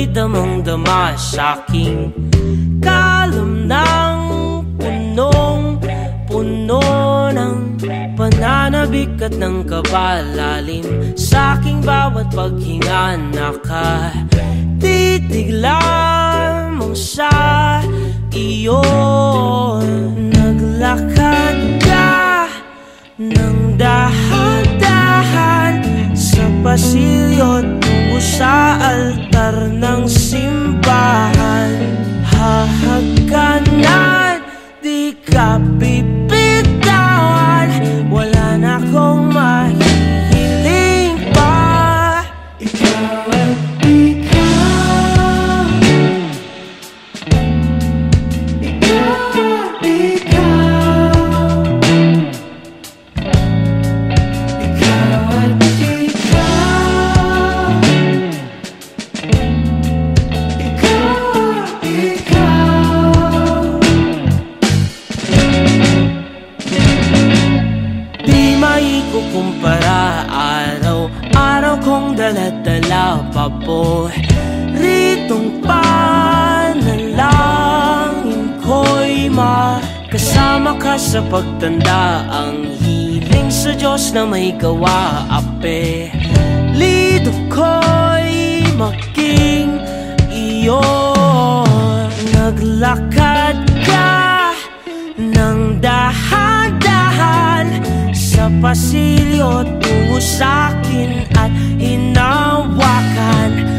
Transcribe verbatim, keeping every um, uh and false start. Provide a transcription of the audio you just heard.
ako'y damang-dama sa'king kalam ng punong-puno ng pananabik at ng kabalalim. Sa'king bawat paghinga nakatitig lamang sa iyo. Naglakad ka ng dahan-dahan sa pasilyo tungo sa altar ng simbahan. Hahagkanan, di ka bibitawan, wala na akong mahihiling pa. Ikaw at ikaw, ikaw at ikaw, ikaw at ikaw, ikaw at ikaw. Di maikukumpara, araw-araw kong dala-dala pa po ritong panalangin ko'y makasama ka sa pagtanda. Ang hiling sa Diyos na may gawa, apelido ko'y maging iyo. Naglakad ka ng dahan-dahan sa pasilyo tungo sa'kin at hinawakan